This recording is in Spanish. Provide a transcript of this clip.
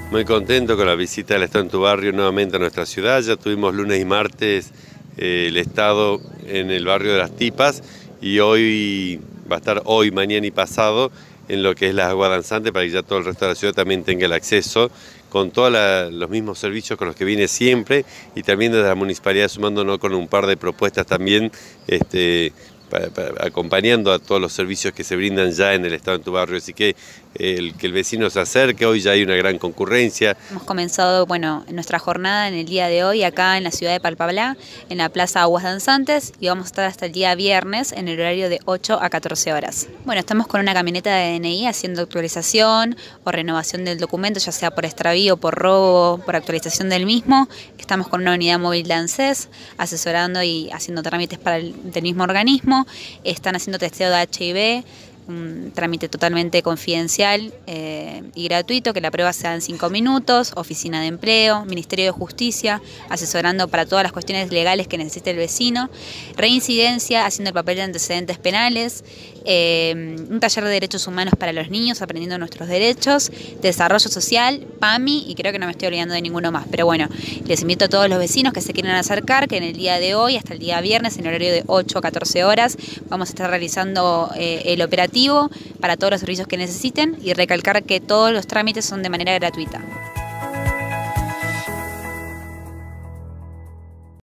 Muy contento con la visita del Estado en tu barrio nuevamente a nuestra ciudad. Ya tuvimos lunes y martes el Estado en el barrio de Las Tipas y hoy va a estar hoy, mañana y pasado en lo que es la agua danzante para que ya todo el resto de la ciudad también tenga el acceso con todos los mismos servicios con los que viene siempre y también desde la municipalidad sumándonos con un par de propuestas también acompañando a todos los servicios que se brindan ya en el Estado en tu barrio, así que que el vecino se acerque, hoy ya hay una gran concurrencia. Hemos comenzado, nuestra jornada en el día de hoy acá en la ciudad de Palpablá, en la Plaza Aguas Danzantes, y vamos a estar hasta el día viernes en el horario de 8 a 14 horas. Bueno, estamos con una camioneta de DNI haciendo actualización o renovación del documento, ya sea por extravío, por robo, por actualización del mismo. Estamos con una unidad móvil de ANSES asesorando y haciendo trámites del mismo organismo. Están haciendo testeo de HIV, un trámite totalmente confidencial y gratuito, que la prueba sea en 5 minutos, oficina de empleo, Ministerio de Justicia, asesorando para todas las cuestiones legales que necesite el vecino, reincidencia, haciendo el papel de antecedentes penales, un taller de derechos humanos para los niños, aprendiendo nuestros derechos, desarrollo social, PAMI, y creo que no me estoy olvidando de ninguno más, pero bueno, les invito a todos los vecinos que se quieran acercar, que en el día de hoy, hasta el día viernes, en horario de 8 a 14 horas, vamos a estar realizando el operativo para todos los servicios que necesiten y recalcar que todos los trámites son de manera gratuita.